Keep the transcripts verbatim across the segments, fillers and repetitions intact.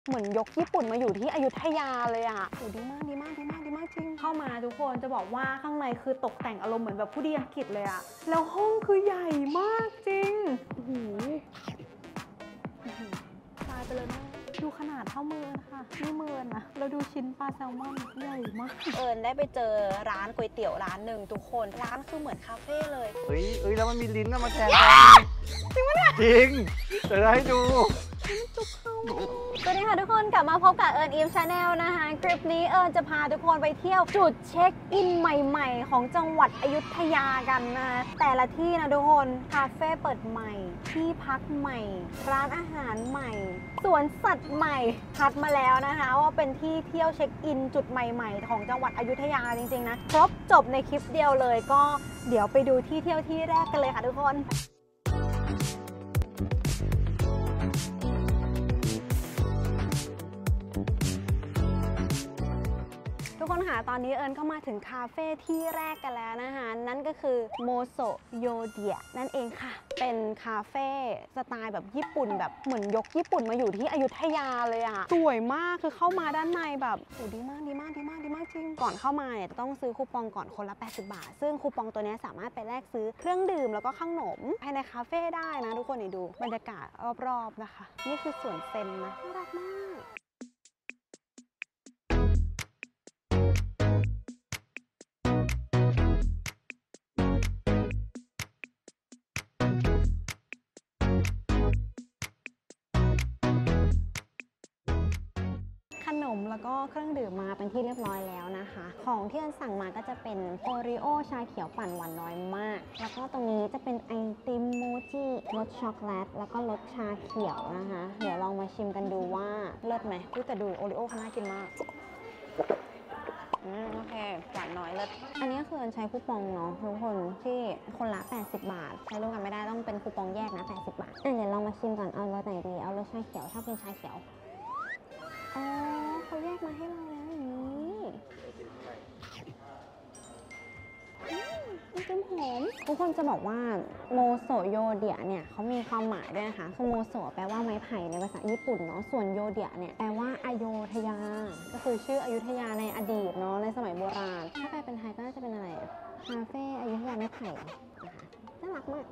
เหมือนยกญี่ปุ่นมาอยู่ที่อยุธยาเลยอ่ะโอ้ดีมากดีมากดีมากดีมากจริงเข้ามาทุกคนจะบอกว่าข้างในคือตกแต่งอารมณ์เหมือนแบบผู้ดีอังกฤษเลยอ่ะแล้วห้องคือใหญ่มากจริงโอ้โหตายไปเลยนะดูขนาดเท่ามือนะคะนี่มือนะเราดูชิ้นปลาแซลมอนใหญ่มากเอิญได้ไปเจอร้านก๋วยเตี๋ยวร้านหนึ่งทุกคนร้านคือเหมือนคาเฟ่เลยเฮ้ยเอ้ยแล้วมันมีลิ้นนะมาแทนกันจริงไหมเนี่ยจริงเดี๋ยวให้ดูสวัสดีค่ะทุกคนกลับมาพบกับเอิญอีฟชาแนลนะคะคลิปนี้เอิญจะพาทุกคนไปเที่ยวจุดเช็คอินใหม่ๆของจังหวัดอยุธยากันนะแต่ละที่นะทุกคนคาเฟ่เปิดใหม่ที่พักใหม่ร้านอาหารใหม่สวนสัตว์ใหม่คัดมาแล้วนะคะว่าเป็นที่เที่ยวเช็คอินจุดใหม่ๆของจังหวัดอยุธยาจริงๆนะครบจบในคลิปเดียวเลยก็เดี๋ยวไปดูที่เที่ยวที่แรกกันเลยค่ะทุกคนทุกคนค่ะตอนนี้เอิญก็มาถึงคาเฟ่ที่แรกกันแล้วนะคะนั่นก็คือโมโซโยเดียนั่นเองค่ะเป็นคาเฟ่สไตล์แบบญี่ปุ่นแบบเหมือนยกญี่ปุ่นมาอยู่ที่อยุธยาเลยอะสวยมากคือเข้ามาด้านในแบบโอ้ดีมากดีมากดีมากดีมากจริงก่อนเข้ามาเนี่ยต้องซื้อคูปองก่อนคนละแปดสิบบาทซึ่งคูปองตัวนี้สามารถไปแลกซื้อเครื่องดื่มแล้วก็ขนมภายในคาเฟ่ได้นะทุกคนนี่ดูบรรยากาศรอบๆนะคะนี่คือสวนเซนนะน่ารักมากขนมแล้วก็เครื่องดื่มมาเป็นที่เรียบร้อยแล้วนะคะของที่เอิญสั่งมาก็จะเป็นโอรีโอชาเขียวปั่นหวานน้อยมากแล้วก็ตรงนี้จะเป็นไอติมโมจิรสช็อกโกแลตแล้วก็รสชาเขียวนะคะเดี๋ยวลองมาชิมกันดูว่าเลิศไหมกูแต่ดูโอรีโอเขาน่ากินมากอืมโอเคหวานน้อยเลิศอันนี้คือเอิญใช้คูปองเนาะทุกคนที่คนละแปดสิบบาทใช้ร่วมกันไม่ได้ต้องเป็นคูปองแยกนะแปดสิบบาทอ่ะเดี๋ยวลองมาชิมก่อนเอารสไหนดีเอารสชาเขียวชอบกินชาเขียวอ๋อเขาแยกมาให้เราแล้วอย่างนี้มันเป็นหอมทุกคนจะบอกว่าโมโซโยเดียเนี่ยเขามีความหมายด้วยนะคะคือโมโซแปลว่าไม้ไผ่ในภาษาญี่ปุ่นเนาะส่วนโยเดียเนี่ยแปลว่าอโยธยาก็คือชื่ออยุธยาในอดีตเนาะในสมัยโบราณถ้าแปลเป็นไทยก็น่าจะเป็นอะไรคาเฟ่อยุธยาไม้ไผ่นะคะน่ารักมาก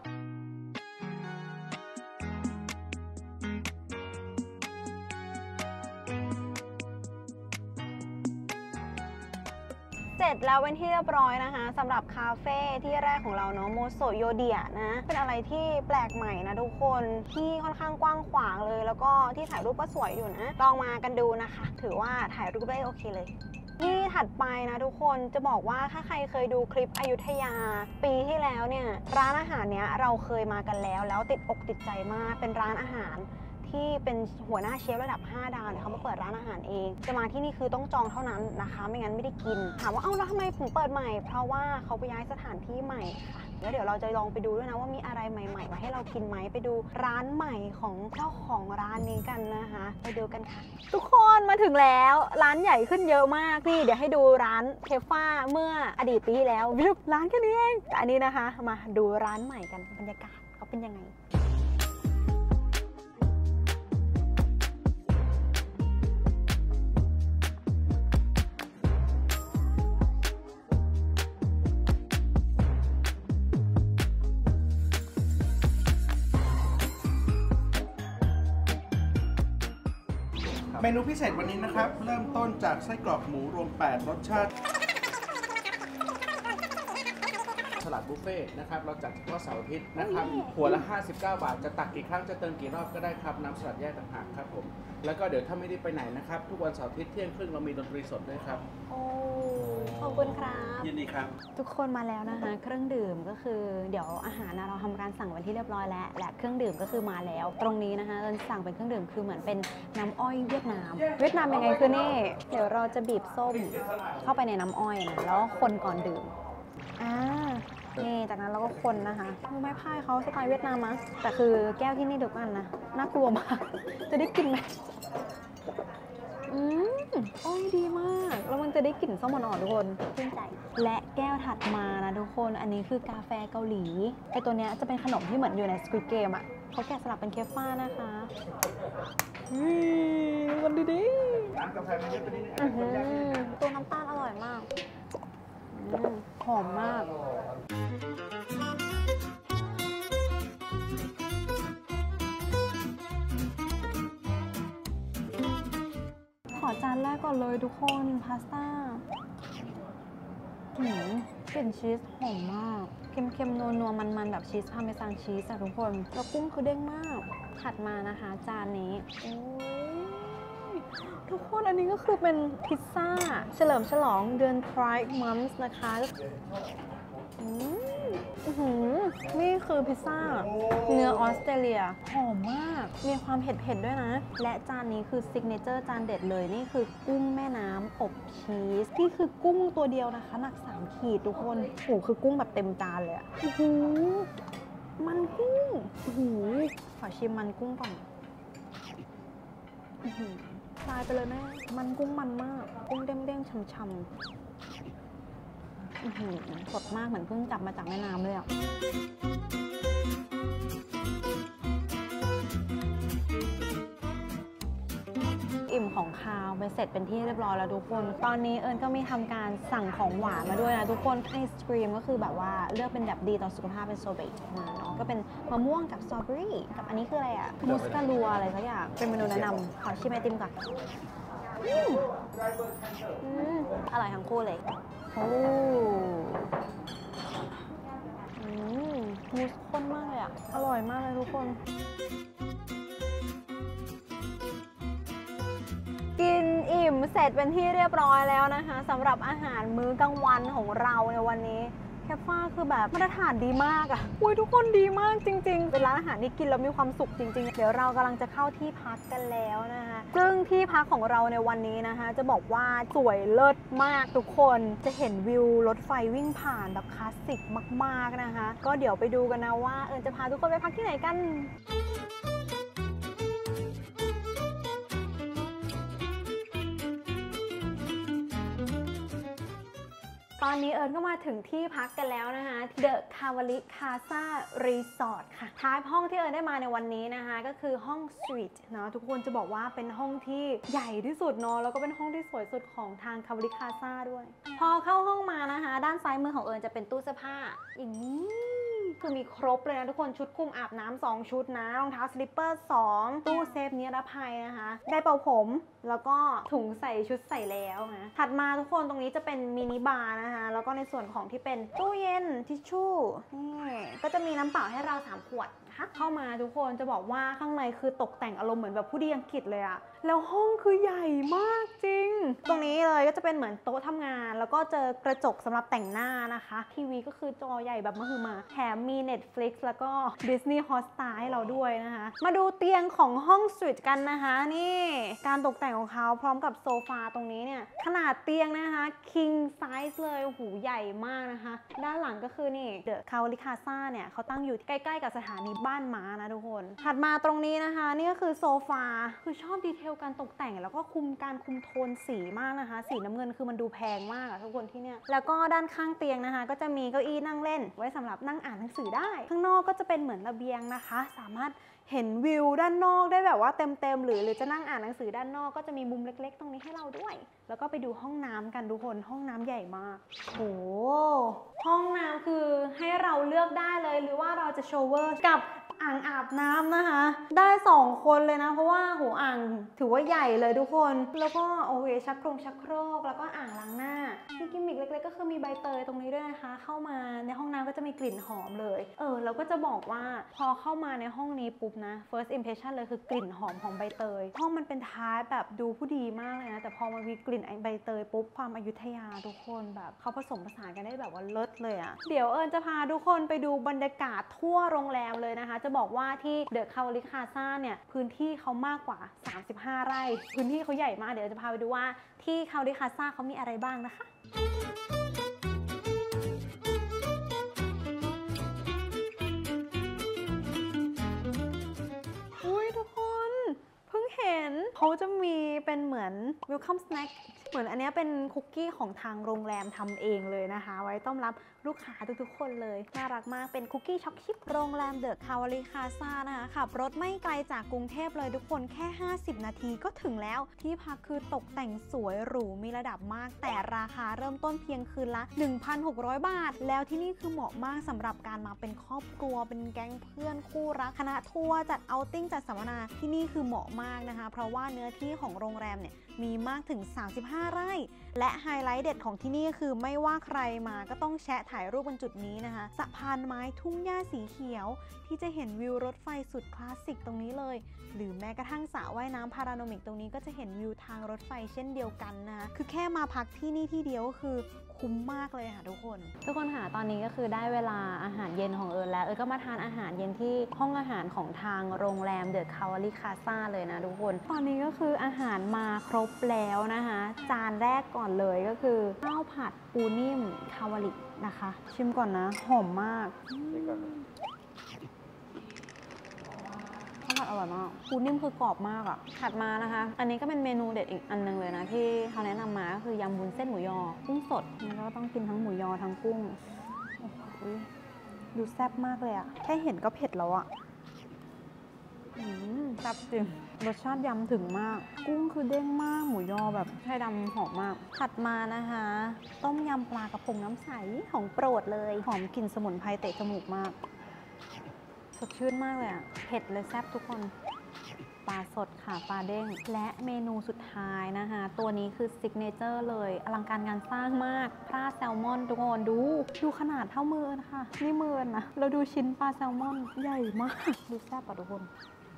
เสร็จแล้วเป็นที่เรียบร้อยนะคะสำหรับคาเฟ่ที่แรกของเราเนาะโมโซโยเดียนะเป็นอะไรที่แปลกใหม่นะทุกคนที่ค่อนข้างกว้างขวางเลยแล้วก็ที่ถ่ายรูปก็สวยอยู่นะลองมากันดูนะคะถือว่าถ่ายรูปได้โอเคเลยที่ถัดไปนะทุกคนจะบอกว่าถ้าใครเคยดูคลิปอยุธยาปีที่แล้วเนี่ยร้านอาหารเนี้ยเราเคยมากันแล้วแล้วติดอกติดใจมากเป็นร้านอาหารที่เป็นหัวหน้าเชฟระดับห้าดาวเนี่ยเขามาเปิดร้านอาหารเองจะมาที่นี่คือต้องจองเท่านั้นนะคะไม่งั้นไม่ได้กินถามว่าเอ้าแล้วทำไมถึงเปิดใหม่เพราะว่าเขาไปย้ายสถานที่ใหม่ค่ะแล้วเดี๋ยวเราจะลองไปดูด้วยนะว่ามีอะไรใหม่ๆมาให้เรากินไหมไปดูร้านใหม่ของเจ้าของร้านนี้กันนะคะไปดูกันค่ะทุกคนมาถึงแล้วร้านใหญ่ขึ้นเยอะมากนี่เดี๋ยวให้ดูร้านเคฟ้าเมื่ออดีตปีที่แล้ววิบร้านแค่นี้เองแต่อันนี้นะคะมาดูร้านใหม่กันบรรยากาศเขาเป็นยังไงเมนูพิเศษวันนี้นะครับเริ่มต้นจากไส้กรอกหมูรวมแปดรสชาติสลัดบุฟเฟ่นะครับเราจัดเฉพาะเสาร์อาทิตย์นะครับหัวละห้าสิบเก้าบาทจะตักกี่ครั้งจะเติมกี่รอบก็ได้ครับน้ำสลัดแยกต่างหากครับผมแล้วก็เดี๋ยวถ้าไม่ได้ไปไหนนะครับทุกวันเสาร์อาทิตย์เที่ยงครึ่งเรามีดนตรีสดด้วยครับโอ้ขอบคุณครับยินดีครับทุกคนมาแล้วนะคะเครื่องดื่มก็คือเดี๋ยวอาหารเราทำการสั่งไว้ที่เรียบร้อยแล้วและเครื่องดื่มก็คือมาแล้วตรงนี้นะคะเราสั่งเป็นเครื่องดื่มคือเหมือนเป็นน้ำอ้อยเวียดนามเวียดนามยังไงคือนี่เดี๋ยวเราจะบีบส้มเข้าไปในน้ำอ้อยนะแล้วคนก่อนดื่มอ่านี่จากนั้นเราก็คนนะคะมือไม้พายเขาสไตล์เวียดนามมั้งแต่คือแก้วที่นี่เดียวกันนะน่ากลัวมากจะได้กินไหมอืมอ้อยดีมากแล้วมันจะได้กลิ่นส้มอ่อนๆทุกคนชื่นใจและแก้วถัดมานะทุกคนอันนี้คือกาแฟเกาหลีไอตัวเนี้ยจะเป็นขนมที่เหมือนอยู่ใน Squid Game อ่ะเขาแกะสลักเป็นเคฟฟ้านะคะดูกันดีน้ำกาแฟมันเยอะไปนิดนึงๆอื้อหือตัวน้ำตาลอร่อยมากอืมหอมมากขอจานแรกก่อนเลยทุกคนพาสต้าหืมกลิ่นชีสหอมมากเค็มๆนัวๆมันๆแบบชีสพาร์เมซานชีสอะทุกคนแล้วกุ้งคือเด้งมากถัดมานะคะจานนี้โอ้ยทุกคนอันนี้ก็คือเป็นพิซซ่าเฉลิมฉลองเดือน Pride Month นะคะอืมอื้อหือนี่คือพิซซ่าเนื้อออสเตรเลียหอมมากมีความเผ็ดๆด้วยนะและจานนี้คือซิกเนเจอร์จานเด็ดเลยนี่คือกุ้งแม่น้ำอบชีสนี่คือกุ้งตัวเดียวนะคะหนักสามขีดทุกคนโอ้คือกุ้งแบบเต็มจานเลยอะโอ้โหมันกุ้งโอ้โหขอชิมมันกุ้งก่อนอื้อหือตายไปเลยแม่มันกุ้งมันมากกุ้งเด้งๆช่ำๆสดมากเหมือนเพิ่งจับมาจากแม่น้ำเลยอ่ะอิ่มของคาวไปเสร็จเป็นที่เรียบร้อยแล้วทุกคนตอนนี้เอิญก็มีทำการสั่งของหวานมาด้วยนะทุกคนไอศครีมก็คือแบบว่าเลือกเป็นแบบดีต่อสุขภาพเป็นโซเบตมาเนาะก็เป็นมะม่วงกับสตรอเบอรี่กับอันนี้คืออะไรอ่ะมูสกาลัวอะไรสักอย่างเป็นเมนูแนะนำขอชิมไอติมก่อนอืมอืมอร่อยทั้งคู่เลยโอ้อืมมูสข้นมากเลยอ่ะอร่อยมากเลยทุกคนกินอิ่มเสร็จเป็นที่เรียบร้อยแล้วนะคะสำหรับอาหารมื้อกลางวันของเราในวันนี้แคฟฟ้าคือแบบมาตรฐานดีมากอ่ะอุ้ยทุกคนดีมากจริงๆเป็นร้านอาหารที่กินแล้วมีความสุขจริงๆเดี๋ยวเรากำลังจะเข้าที่พักกันแล้วนะคะซึ่งที่พักของเราในวันนี้นะคะจะบอกว่าสวยเลิศมากทุกคนจะเห็นวิวรถไฟวิ่งผ่านแบบคลาสสิกมากๆนะคะก็เดี๋ยวไปดูกันนะว่าเอิญจะพาทุกคนไปพักที่ไหนกันตอนนี้เอิญก็มาถึงที่พักกันแล้วนะคะ The Cavalli Casa Resort ค่ะท้ายห้องที่เอิญได้มาในวันนี้นะคะก็คือห้อง Suite นะทุกคนจะบอกว่าเป็นห้องที่ใหญ่ที่สุดเนาะแล้วก็เป็นห้องที่สวยสุดของทาง Cavalli Casa ด้วยพอเข้าห้องมานะคะด้านซ้ายมือของเอิญจะเป็นตู้เสื้อผ้าอย่างนี้คือมีครบเลยนะทุกคนชุดคลุมอาบน้ำสองชุดนะรองเท้าสลิปเปอร์สองตู้เซฟนิรภัยนะคะได้เป่าผมแล้วก็ถุงใส่ชุดใส่แล้วนะถัดมาทุกคนตรงนี้จะเป็นมินิบาร์นะคะแล้วก็ในส่วนของที่เป็นตู้เย็นทิชชู่นี่ก็จะมีน้ำเปล่าให้เราสามขวดนะคะเข้ามาทุกคนจะบอกว่าข้างในคือตกแต่งอารมณ์เหมือนแบบผู้ดีอังกฤษเลยอะแล้วห้องคือใหญ่มากจริงตรงนี้เลยก็จะเป็นเหมือนโต๊ะทำงานแล้วก็เจอกระจกสำหรับแต่งหน้านะคะทีวีก็คือจอใหญ่แบบมหึมาแถมมี Netflix แล้วก็ Disney Hotstar ให้เราด้วยนะคะมาดูเตียงของห้องสวีทกันนะคะนี่การตกแต่งของเขาพร้อมกับโซฟาตรงนี้เนี่ยขนาดเตียงนะคะ King Size เลยโอ้โหใหญ่มากนะคะด้านหลังก็คือนี่ The Cavalli Casa เนี่ยเขาตั้งอยู่ใกล้ๆกับสถานีบ้านม้านะทุกคนถัดมาตรงนี้นะคะนี่ก็คือโซฟาคือชอบดีเทลการตกแต่งแล้วก็คุมการคุมโทนสีมากนะคะสีน้ำเงินคือมันดูแพงมากอะทุกคนที่เนี่ยแล้วก็ด้านข้างเตียงนะคะก็จะมีเก้าอี้นั่งเล่นไว้สำหรับนั่งอ่านหนังสือได้ข้างนอกก็จะเป็นเหมือนระเบียงนะคะสามารถเห็นวิวด้านนอกได้แบบว่าเต็มๆหรือหรือจะนั่งอ่านหนังสือด้านนอกก็จะมีมุมเล็กๆตรงนี้ให้เราด้วยแล้วก็ไปดูห้องน้ำกันทุกคนห้องน้ำใหญ่มากโหห้องน้ำคือให้เราเลือกได้เลยหรือว่าเราจะโชว์เวอร์กับอ่างอาบน้ำนะคะได้สองคนเลยนะเพราะว่าหัวอ่างถือว่าใหญ่เลยทุกคนแล้วก็โอเคชักโครงชักโครกแล้วก็อ่างล้างหน้ามีกิมมิคเล็กๆก็คือมีใบเตยตรงนี้ด้วยนะคะเข้ามาในห้องน้ำก็จะมีกลิ่นหอมเลยเออแล้วก็จะบอกว่าพอเข้ามาในห้องนี้ปุ๊บนะ first impression เลยคือกลิ่นหอมของใบเตยห้องมันเป็นทาร์ตแบบดูผู้ดีมากเลยนะแต่พอมันมีกลิ่นไอใบเตยปุ๊บความอยุธยาทุกคนแบบเขาผสมผสานกันได้แบบว่าเลิศเลยอะเดี๋ยวเอิญจะพาทุกคนไปดูบรรยากาศทั่วโรงแรมเลยนะคะจะบอกว่าที่ The Cavalli Casa เนี่ยพื้นที่เขามากกว่าสามสิบห้าไร่พื้นที่เขาใหญ่มากเดี๋ยวจะพาไปดูว่าที่ Cavalli Casa เขามีอะไรบ้างนะคะอุ้ยทุกคนเพิ่งเห็นเขาจะมีเป็นเหมือน welcome snack เหมือนอันนี้เป็นคุกกี้ของทางโรงแรมทำเองเลยนะคะ ไว้ต้อนรับลูกค้าทุกๆคนเลยน่ารักมากเป็นคุกกี้ช็อกชิพโรงแรมเดอะคาวาลีคาซานะคะขับรถไม่ไกลจากกรุงเทพเลยทุกคนแค่ห้าสิบนาทีก็ถึงแล้วที่พักคือตกแต่งสวยหรูมีระดับมากแต่ราคาเริ่มต้นเพียงคืนละ หนึ่งพันหกร้อย บาทแล้วที่นี่คือเหมาะมากสำหรับการมาเป็นครอบครัวเป็นแก๊งเพื่อนคู่รักคณะทัวร์จัดเอาติ้งจัดสัมมนาที่นี่คือเหมาะมากนะคะเพราะว่าเนื้อที่ของโรงแรมเนี่ยมีมากถึงสามสิบห้าไร่และไฮไลท์เด็ดของที่นี่คือไม่ว่าใครมาก็ต้องแชะถ่ายรูปบนจุดนี้นะคะสะพานไม้ทุ่งหญ้าสีเขียวที่จะเห็นวิวรถไฟสุดคลาสสิกตรงนี้เลยหรือแม้กระทั่งสระว่ายน้ำพาราโนมิกตรงนี้ก็จะเห็นวิวทางรถไฟเช่นเดียวกันนะคะคือแค่มาพักที่นี่ที่เดียวก็คือคุ้มมากเลยค่ะทุกคนทุกคนค่ะตอนนี้ก็คือได้เวลาอาหารเย็นของเอิญแล้วเอิญก็มาทานอาหารเย็นที่ห้องอาหารของทางโรงแรมเดอะคาวาลีคาซาเลยนะทุกคนตอนนี้ก็คืออาหารมาครบแล้วนะคะจานแรกก่อนเลยก็คือข้าวผัดปูนิ่มคาวาลินะคะชิมก่อนนะหอมมากข้าวผัดอร่อยมากปูนิ่มคือกรอบมากอ่ะถัดมานะคะอันนี้ก็เป็นเมนูเด็ดอีกอันนึงเลยนะที่เขาแนะนำมาก็คือยำวุ้นเส้นหมูยอกุ้งสดแล้วก็ต้องกินทั้งหมูยอทั้งกุ้งโอ้โหดูแซ่บมากเลยอ่ะแค่เห็นก็เผ็ดแล้วอ่ะอืมแซ่บจริงรสชาติยำถึงมากกุ้งคือเด้งมากหมูยอแบบไข่ดำหอมมากถัดมานะคะต้มยำปลากระพงน้ำใสของโปรดเลยหอมกลิ่นสมุนไพรเตะจมูกมากสดชื่นมากเลยอ่ะเผ็ดเลยแซ่บทุกคนปลาสดค่ะปลาเด้งและเมนูสุดท้ายนะคะตัวนี้คือซิกเนเจอร์เลยอลังการงานสร้างมากปลาแซลมอนทุกคนดูดูขนาดเท่ามือนะคะนี่มือนะเราดูชิ้นปลาแซลมอนใหญ่มากดูแซ่บอ่ะทุกคน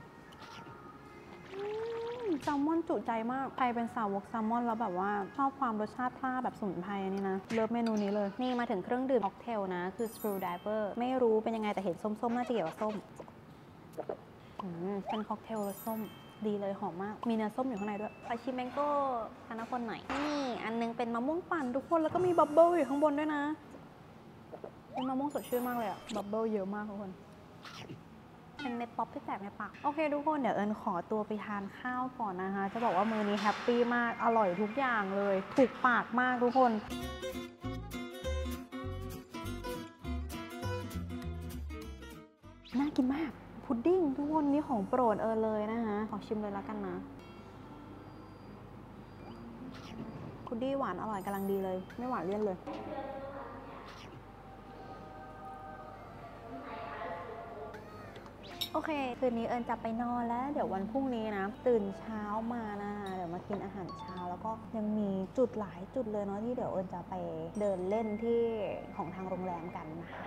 แซลมอนจุใจมากใครเป็นสาวกแซลมอนแล้วแบบว่าชอบความรสชาติปลาแบบสมุนไพรนี่นะเลิฟเมนูนี้เลยนี่มาถึงเครื่องดื่มค็อกเทลนะคือ Screwdriver ไม่รู้เป็นยังไงแต่เห็นส้มๆน่าจะเกี่ยวกับส้มเป็นค็อกเทลรสส้มดีเลยหอมมากมีเนื้อส้มอยู่ข้างในด้วยขอชิมแมงโก้ทานน้ำคนหน่อยนี่อันนึงเป็นมะม่วงปั่นทุกคนแล้วก็มีบับเบิ้ลอยู่ข้างบนด้วยนะเป็นมะม่วงสดชื่นมากเลยอะบับเบิ้ลเยอะมากทุกคนเป็นเม็ดป๊อปที่แตกในปากโอเคทุกคนเดี๋ยวเอิญขอตัวไปทานข้าวก่อนนะคะจะบอกว่ามื้อนี้แฮปปี้มากอร่อยทุกอย่างเลยถูกปากมากทุกคนน่ากินมากพุดดิ้งทุกคนนี่ของโปรดเอิญเลยนะคะขอชิมเลยแล้วกันนะพุดดิ้งหวานอร่อยกำลังดีเลยไม่หวานเลี่ยนเลยโอเคคืนนี้เอิญจะไปนอนแล้วเดี๋ยววันพรุ่งนี้นะตื่นเช้ามานะคะเดี๋ยวมากินอาหารเช้าแล้วก็ยังมีจุดหลายจุดเลยเนาะที่เดี๋ยวเอิญจะไปเดินเล่นที่ของทางโรงแรมกันนะคะ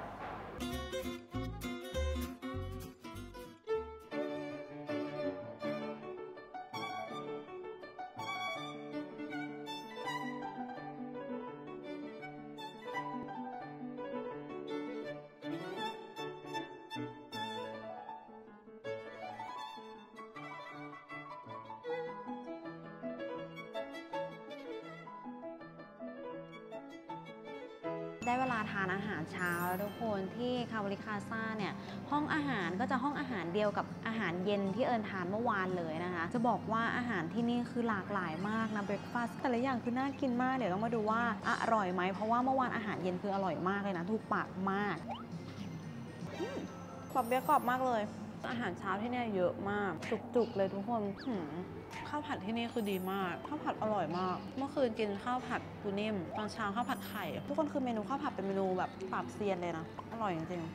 ได้เวลาทานอาหารเช้าแล้วทุกคนที่คาวาลิคาซ่าเนี่ยห้องอาหารก็จะห้องอาหารเดียวกับอาหารเย็นที่เอิญทานเมื่อวานเลยนะคะจะบอกว่าอาหารที่นี่คือหลากหลายมากนะเบรคฟาสต์แต่ละอย่างคือน่ากินมากเดี๋ยวต้องมาดูว่าอร่อยไหมเพราะว่าเมื่อวานอาหารเย็นคืออร่อยมากเลยนะถูกปากมากกรอบเบียกรอบมากเลยอาหารเช้าที่นี่เยอะมากจุกๆเลยทุกคนข้าวผัดที่นี่คือดีมากข้าวผัดอร่อยมากเมื่อคืนกินข้าวผัดปูนิ่มตอนเช้าข้าวผัดไข่ทุกคนคือเมนูข้าวผัดเป็นเมนูแบบปราบเซียนเลยนะอร่อยจริง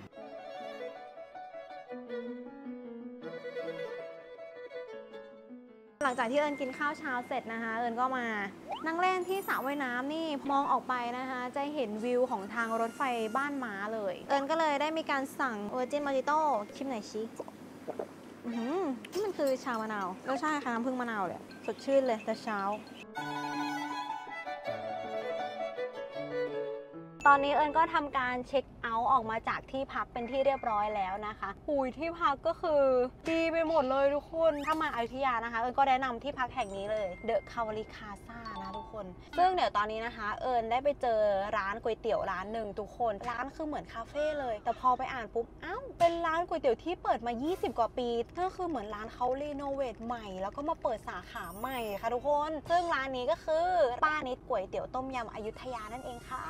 ๆหลังจากที่เอิญกินข้าวเช้าเสร็จนะคะเอิญก็มานั่งเล่นที่สระว่ายน้ำนี่มองออกไปนะคะจะเห็นวิวของทางรถไฟบ้านม้าเลยเอิญก็เลยได้มีการสั่งเวอร์จินมอจิโต้ชิมหน่อยชินี่มันคือชามะนาวรสชาติค่ะน้ำผึ้งมะนาวเลยสดชื่นเลยแต่เช้าตอนนี้เอิญก็ทำการเช็คเอาท์ออกมาจากที่พักเป็นที่เรียบร้อยแล้วนะคะหุยที่พักก็คือดีไปหมดเลยทุกคนถ้ามาอยุธยานะคะเอิญก็แนะนำที่พักแห่งนี้เลยเดอะคาวารีคาซ่านะทุกคนซึ่งเดี๋ยวตอนนี้นะคะเอิญได้ไปเจอร้านก๋วยเตี๋ยวร้านหนึ่งทุกคนร้านคือเหมือนคาเฟ่เลยแต่พอไปอ่านปุ๊บอ้าวเป็นร้านก๋วยเตี๋ยวที่เปิดมายี่สิบกว่าปีก็คือเหมือนร้านเขารีโนเวทใหม่แล้วก็มาเปิดสาขาใหม่ค่ะทุกคนซึ่งร้านนี้ก็คือป้านิดก๋วยเตี๋ยวต้มยำอยุธยานั่นเองค่ะ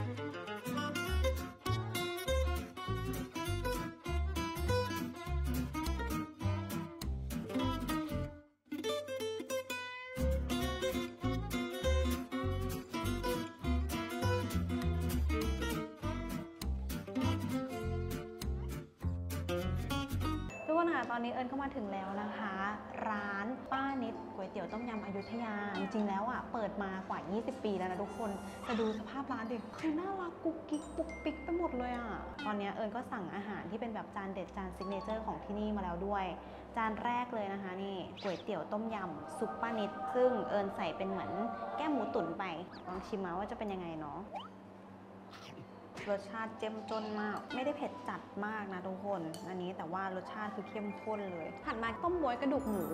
ทุกคนค่ะตอนนี้เอิญก็มาถึงแล้วนะคะร้านป้านิดก๋วยเตี๋ยวต้มยำอยุธยาจริงๆแล้วอ่ะเปิดมากว่ายี่สิบปีแล้วนะทุกคนแต่ดูสภาพร้านดิคือน่ารักกุ๊กกิ๊กปุ๊กปิ๊กไปหมดเลยอ่ะตอนนี้เอิญก็สั่งอาหารที่เป็นแบบจานเด็ดจานซิกเนเจอร์ของที่นี่มาแล้วด้วยจานแรกเลยนะคะนี่ก๋วยเตี๋ยวต้มยำซุปป้านิดซึ่งเอิญใส่เป็นเหมือนแก้มหมูตุ๋นไปลองชิมมาว่าจะเป็นยังไงเนาะรสชาติเจ้มจนมากไม่ได้เผ็ดจัดมากนะทุกคนอันนี้แต่ว่ารสชาติคือเข้มข้นเลยถัดมาต้มบ๊วยกระดูกหมู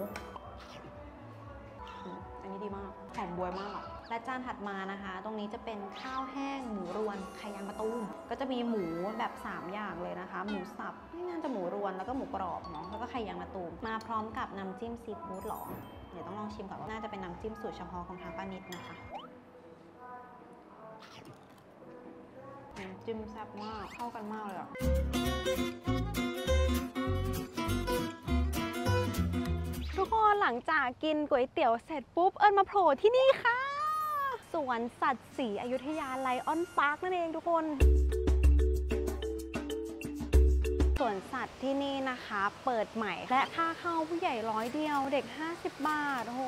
อันนี้ดีมากหอมบ๊วยมากและจานถัดมานะคะ ตรงนี้จะเป็นข้าวแห้งหมูรวนไข่ยางมะตูมก็จะมีหมูแบบสามอย่างเลยนะคะหมูสับนี่น่าจะหมูรวนแล้วก็หมูกรอบเนาะแล้วก็ไข่ยางมะตูมมาพร้อมกับน้ำจิ้มซีฟู้ดหรอเดี๋ยวต้องลองชิมก่อนว่าน่าจะเป็นน้ำจิ้มสูตรเฉพาะของทางป้านิดนะคะจิ้มแซ่บมากเข้ากันมากเลยอะทุกคนหลังจากกินก๋วยเตี๋ยวเสร็จปุ๊บเอิญมาโผล่ที่นี่ค่ะสวนสัตว์ศรีอยุธยาไลออนพาร์คนั่นเองทุกคนสวนสัตว์ที่นี่นะคะเปิดใหม่และค่าเข้าผู้ใหญ่ร้อยเดียวเด็กห้าสิบบาทโอ้โห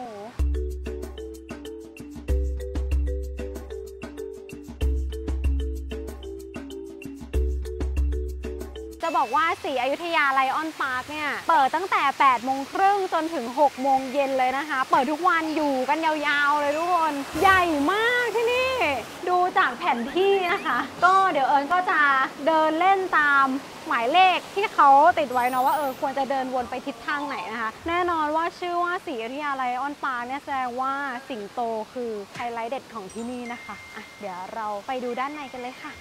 จะบอกว่าศรีอยุธยาไลออนพาร์คเนี่ยเปิดตั้งแต่แปดโมงครึ่งจนถึงหกโมงเย็นเลยนะคะเปิดทุกวันอยู่กันยาวๆเลยทุกคนใหญ่มากที่นี่ดูจากแผนที่นะคะก็เดี๋ยวเอิญก็จะเดินเล่นตามหมายเลขที่เขาติดไว้เนาะว่าเออควรจะเดินวนไปทิศทางไหนนะคะแน่นอนว่าชื่อว่าศรีอยุธยาไลออนพาร์คเนี่ยแสดงว่าสิงโตคือไฮไลท์เด็ดของที่นี่นะคะอ่ะเดี๋ยวเราไปดูด้านในกันเลยค่ะ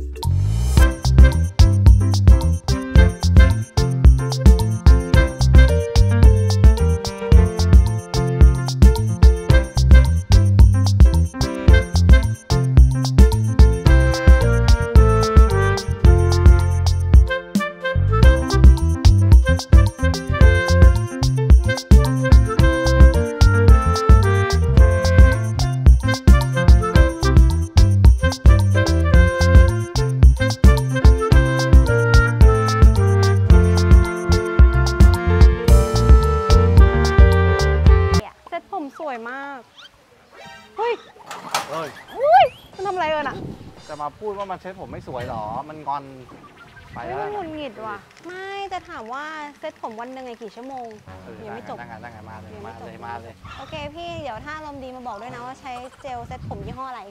จะมาพูดว่ามันเซ็ตผมไม่สวยหรอมันงอนไปแล้วมันหงุดหงิดว่ะไม่แต่ถามว่าเซ็ตผมวันหนึ่งไงกี่ชั่วโมงยังไม่จบนั่งไงนั่งไงมาเลยมาเลยมาเลยโอเคพี่เดี๋ยวถ้าลมดีมาบอกด้วยนะว่าใช้เจลเซ็ตผมยี่ห้ออะไร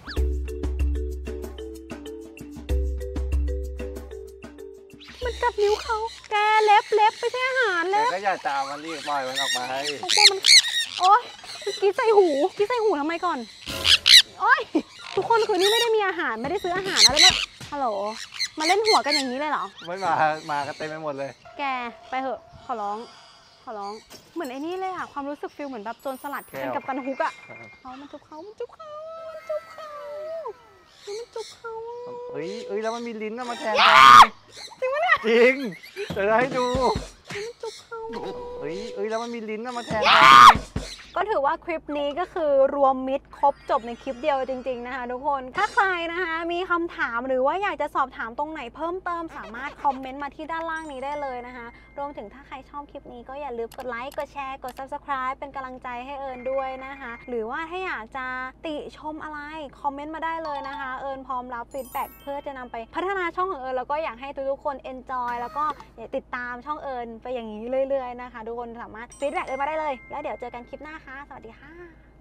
มันกัดนิ้วเขาแกเล็บเล็บไม่ใช่อาหารเล็บก็อย่าตามมันรีบปล่อยมันออกมาให้เขากลัวมันโอ๊ยกีใส่หูกีใส่หูทำไมก่อนโอ๊ยทุกคนคืนนี้ไม่ได้มีอาหารไม่ได้ซื้ออาหารอะไรเลยฮัลโหลมาเล่นหัวกันอย่างนี้เลยเหรอไม่มามากันเต็มไปหมดเลยแกไปเหอะขอร้องขอร้องเหมือนไอ้นี่เลยอะความรู้สึกฟิลเหมือนแบบโจรสลัดเป็นกับตันฮุกอะเขามันจุบเขามันจุบเขามันจุบเขามันจุบเขาเอ้ยเอ้ยแล้วมันมีลิ้นมาแทนจริงไหมเนี่ยจริงจะได้ให้ดูมันจุบเขาเอ้ยเอ้ยแล้วมันมีลิ้นมาแทนก็ถือว่าคลิปนี้ก็คือรวมมิตรครบจบในคลิปเดียวจริงๆนะคะทุกคนถ้าใครนะคะมีคำถามหรือว่าอยากจะสอบถามตรงไหนเพิ่มเติมสามารถคอมเมนต์มาที่ด้านล่างนี้ได้เลยนะคะรวมถึงถ้าใครชอบคลิปนี้ก็อย่าลืมกดไลค์กดแชร์กด ซับสไครบ์ เป็นกำลังใจให้เอิญด้วยนะคะหรือว่าถ้าอยากจะติชมอะไรคอมเมนต์มาได้เลยนะคะเอิญพร้อมรับฟีดแบ็กเพื่อจะนำไปพัฒนาช่องของเอิญแล้วก็อยากให้ทุกๆคนเอนจอยแล้วก็ติดตามช่องเอิญไปอย่างนี้เรื่อยๆนะคะทุกคนสามารถฟีดแบ็กเอิญมาได้เลยแล้วเดี๋ยวเจอกันคลิปหน้าค่ะสวัสดีค่ะ